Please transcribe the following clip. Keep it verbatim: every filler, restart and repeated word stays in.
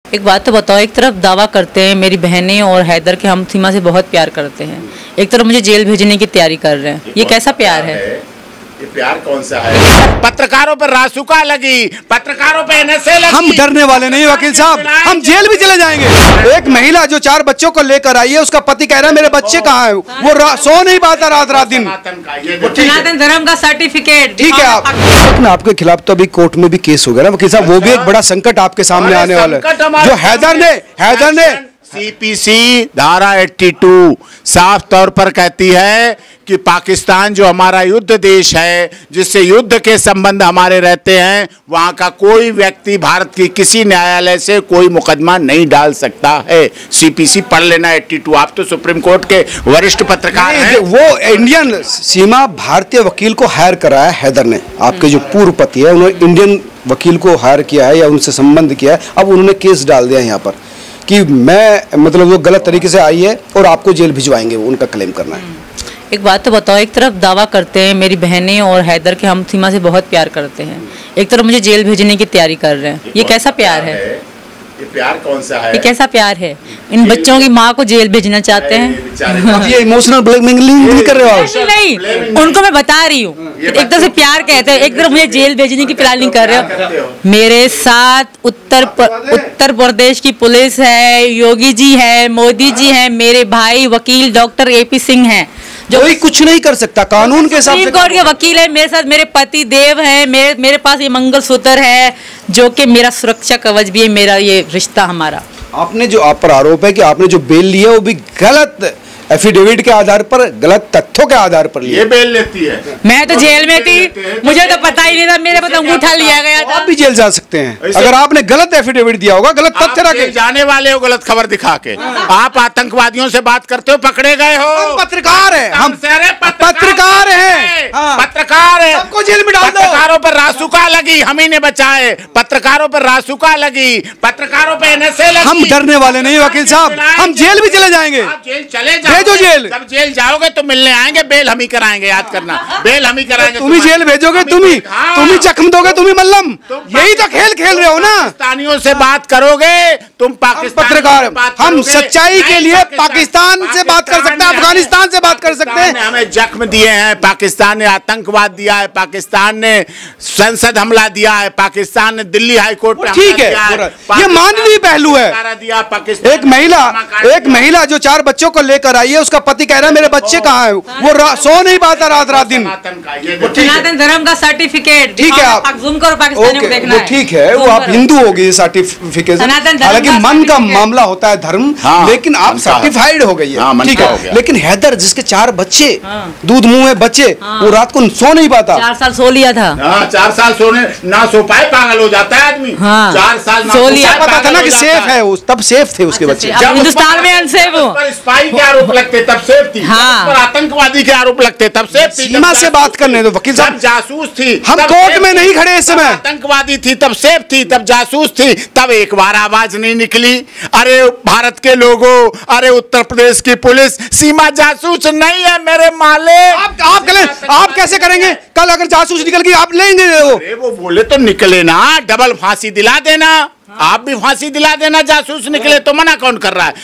एक बात तो बताओ, एक तरफ दावा करते हैं मेरी बहनें और हैदर के हम सीमा से बहुत प्यार करते हैं, एक तरफ मुझे जेल भेजने की तैयारी कर रहे हैं। ये कैसा प्यार है? ये प्यार कौन सा है? पत्रकारों पर रासुका लगी, पत्रकारों पे एनएसए लगी। हम डरने वाले नहीं वकील साहब, हम जेल भी चले जाएंगे। एक महिला जो चार बच्चों को लेकर आई है, उसका पति कह रहा है मेरे बच्चे कहाँ हैं, वो सो नहीं पाता रात रात दिन। सनातन धर्म का सर्टिफिकेट ठीक है। आप आपके खिलाफ तो अभी कोर्ट में भी केस हो गया ना वकील साहब, वो भी एक बड़ा संकट आपके सामने आने वाला है। जो हैदर ने हैदर ने सीपीसी धारा बयासी साफ तौर पर कहती है कि पाकिस्तान जो हमारा युद्ध देश है, जिससे युद्ध के संबंध हमारे रहते हैं, वहां का कोई व्यक्ति भारत की किसी न्यायालय से कोई मुकदमा नहीं डाल सकता है। सीपीसी पढ़ लेना बयासी। आप तो सुप्रीम कोर्ट के वरिष्ठ पत्रकार हैं। वो इंडियन सीमा भारतीय वकील को हायर करा है हैदर ने। आपके जो पूर्व पति है उन्होंने इंडियन वकील को हायर किया है या उनसे संबंध किया है। अब उन्होंने केस डाल दिया यहाँ पर कि मैं मतलब वो गलत तरीके से आई है और आपको जेल भिजवाएंगे, वो उनका क्लेम करना है। एक बात तो बताओ, एक तरफ दावा करते हैं मेरी बहनें और हैदर के हम सीमा से बहुत प्यार करते हैं, एक तरफ मुझे जेल भेजने की तैयारी कर रहे हैं। ये कैसा प्यार है? ये प्यार कौन सा है? ये कैसा प्यार है? इन बच्चों की माँ को जेल भेजना चाहते हैं। अब ये इमोशनल ब्लैकमेलिंग नहीं कर रहे हो आप? नहीं, उनको मैं बता रही हूँ, एक तरफ से प्यार कहते हैं, एक तरफ मुझे जेल भेजने की प्लानिंग कर रहे हो। मेरे साथ उत्तर उत्तर प्रदेश की पुलिस है, योगी जी है, मोदी जी है, मेरे भाई वकील डॉक्टर एपी सिंह हैं, जो कोई कुछ नहीं कर सकता कानून के हिसाब से। सुप्रीम कोर्ट के वकील है, मेरे साथ मेरे पति देव है, मेरे मेरे पास ये मंगलसूत्र है जो कि मेरा सुरक्षा कवच भी है, मेरा ये रिश्ता हमारा। आपने जो आप पर आरोप है कि आपने जो बेल लिया वो भी गलत एफिडेविट के आधार पर, गलत तथ्यों के आधार पर लिया। ये बेल लेती है। मैं तो जेल में थी, मुझे तो पता ही नहीं था, मेरे पर अंगूठा लिया गया था। आप भी जेल जा सकते हैं अगर आपने गलत एफिडेविट दिया होगा, गलत तथ्य रखे। जाने वाले हो गलत खबर दिखा के। आप आतंकवादियों से बात करते हो, पकड़े गए हो। हम पत्रकार हैं, हम पत्रकार हैं, पत्रकार हैं। सबको जेल में डाल दो। पत्रकारों पर रासुका लगी, हम ही ने बचाए। पत्रकारों पर रासुका लगी, पत्रकारों पर एनएसए लगी। हम डरने वाले नहीं वकील साहब, हम जेल भी चले जाएंगे। जेल चले जाओ, भेजो जेल। जब जेल जाओगे तो मिलने आएंगे, बेल हम ही कराएंगे, याद करना, बेल हम ही कराएंगे। तुम ही जेल भेजोगे, तुम ही तुम ही जख्म दोगे, तुम ही मल्लम। यही तो खेल खेल रहे हो ना। पाकिस्तानियों से बात करोगे तुम, पाकिस्तान पत्रकार हम सच्चाई के लिए पाकिस्तान से बात कर सकते हैं, अफगानिस्तान से बात कर सकते हैं। हमें जख्म दिए हैं, पाकिस्तान ने आतंकवाद दिया है, पाकिस्तान ने संसद हमला दिया है, पाकिस्तान ने दिल्ली हाईकोर्ट पे ठीक है, ये मानवीय पहलू है। एक महिला एक महिला जो चार बच्चों को लेकर आई है, उसका पति कह रहा है मेरे बच्चे कहाँ हैं, वो सो नहीं पाता रात रात दिन। सनातन धर्म का सर्टिफिकेट ठीक है। आप वो ठीक है, वो आप हिंदू हो गए सर्टिफिकेट, हालांकि मन का मामला होता है धर्म, लेकिन आप सर्टिफाइड हो गई है, ठीक है। लेकिन हैदर जिसके चार बच्चे, दूध मुंह है बच्चे, वो रात को सो नहीं पाता। चार साल सो लिया था। चार साल सोने ना सो पाए पागल हो जाता है आदमी। चार साल सो लिया, पता था ना कि सेफ है, तब सेफ थे उसके बच्चे। हिंदुस्तान में अनसेफ हो, स्पाई के आरोप लगते तब सेफ थी, पर आतंकवादी के आरोप लगते तब सेफ थी। सीमा से बात करने दो वकील साहब, जासूस थी, हम कोर्ट में नहीं खड़े इस समय। आतंकवादी थी तब सेफ थी, तब जासूस थी, तब एक बार आवाज नहीं निकली। अरे भारत के लोगों, अरे उत्तर प्रदेश की पुलिस, सीमा जासूस नहीं है मेरे माले। आप आप करें, आप कैसे करेंगे? कल अगर जासूस निकल गई आप लेंगे वो? अरे वो बोले तो निकले ना, डबल फांसी दिला देना। आप भी फांसी दिला देना, जासूस निकले तो मना कौन कर रहा है?